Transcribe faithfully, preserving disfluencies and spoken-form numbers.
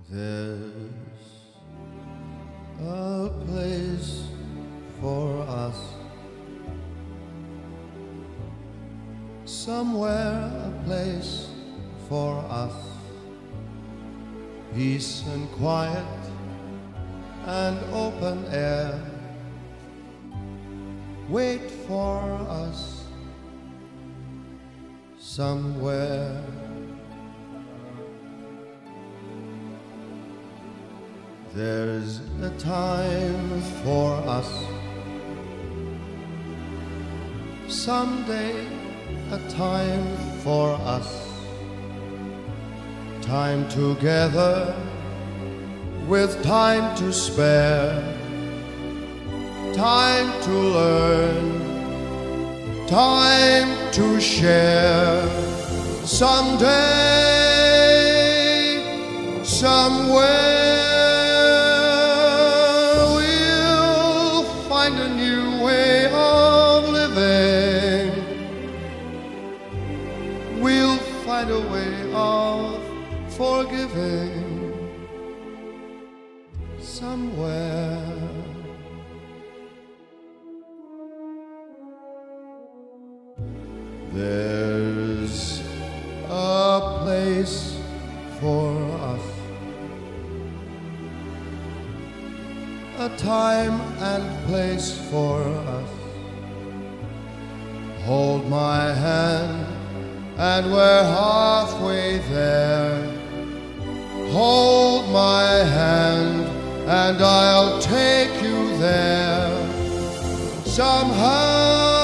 There's a place for us, somewhere a place for us, peace and quiet and open air wait for us somewhere. There's a time for us, someday a time for us, time together with time to spare, time to learn, time to share. Someday, somewhere, we'll find a new way of living. We'll find a way of forgiving. Somewhere. There's a place for us, a time and place for us. Hold my hand and we're halfway there. Hold my hand and I'll take you there somehow.